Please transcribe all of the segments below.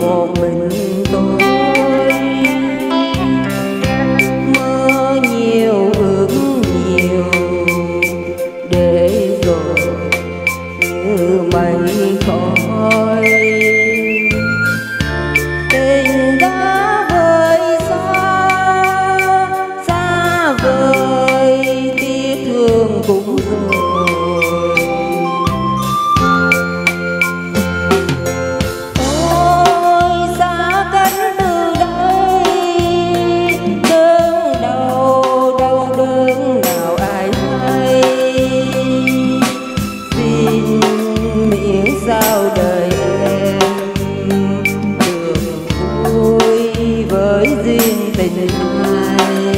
một mình tôi. Mơ nhiều ước nhiều để rồi như mây khói. Tình đã vơi xa, xa vời tiếc thương cũng rồi. Ôi xa cánh từ đây, đớn đau đau đớn nào ai hay. Xin miễn sao đời em được vui với duyên tình này.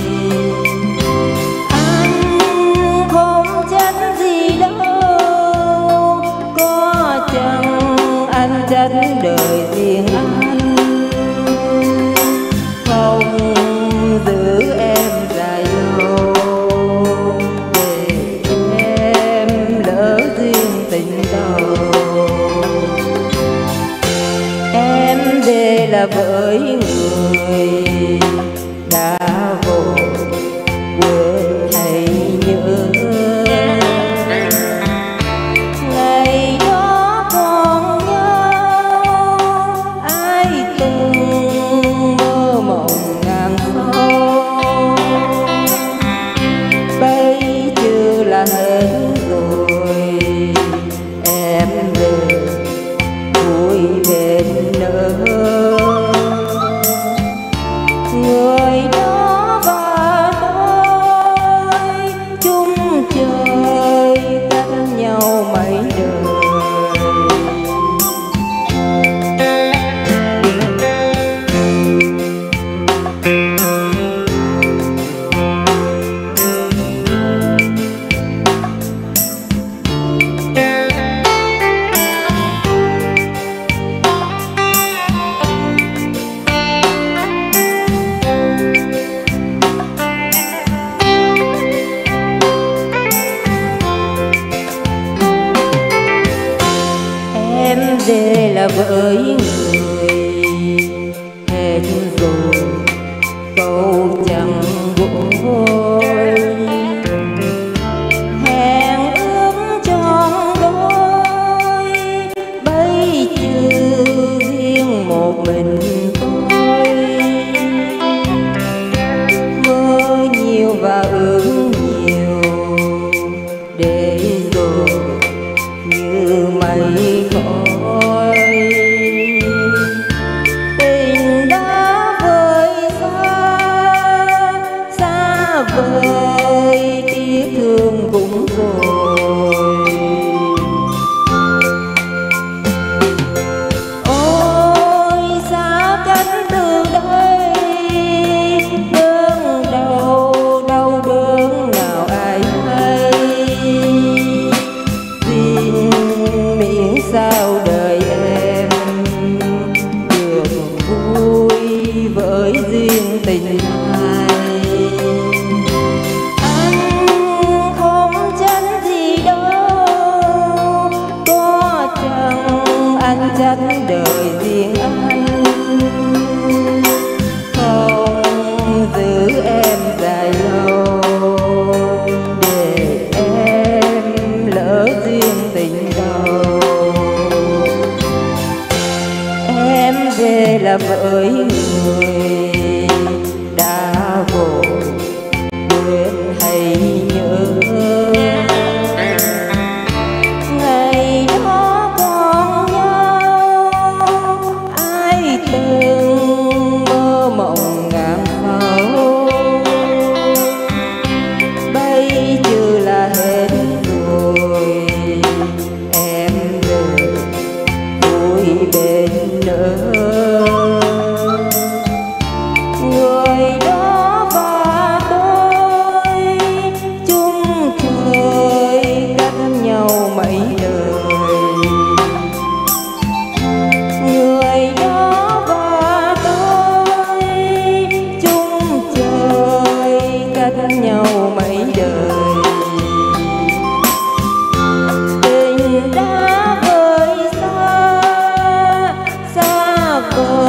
Anh không tránh gì đâu, có chăng anh tránh đời riêng anh. Không giữ em dài lâu để em lỡ duyên tình đầu. Em để là với người đã vội quên hay nhớ. Ngày đó còn nhau, ai từng mơ mộng ngàn sâu. Bây giờ là hết rồi, em về vui bên nữa. Người đó và tôi chung trời cách nhau mấy đời. Em về là với người hết rồi câu chẳng vội. Hẹn ước trọn đôi, bây giờ riêng một mình tôi. Mơ nhiều và ước nhiều để rồi như mây khói. Tình đã vơi xa, xa vời tiếc thương cũng rồi. Ôi xa cánh từ đây, đớn đau đau đớn nào ai hay. Xin miễn sao đời em được vui với duyên tình này. Anh không tránh gì đâu, có chăng anh tránh đời riêng anh. Không giữ em dài lâu để em lỡ duyên tình đầu. Em về là với người đã vội quên hay nhớ. Ngày đó còn nhau, ai từng mơ mộng ngàn sao. Bây giờ là hết rồi, em về vui bên nữa. Người đó và tôi chung trời cách nhau mấy đời. Người đó và tôi chung trời cách nhau mấy đời. Tình đã vơi xa, xa ơi.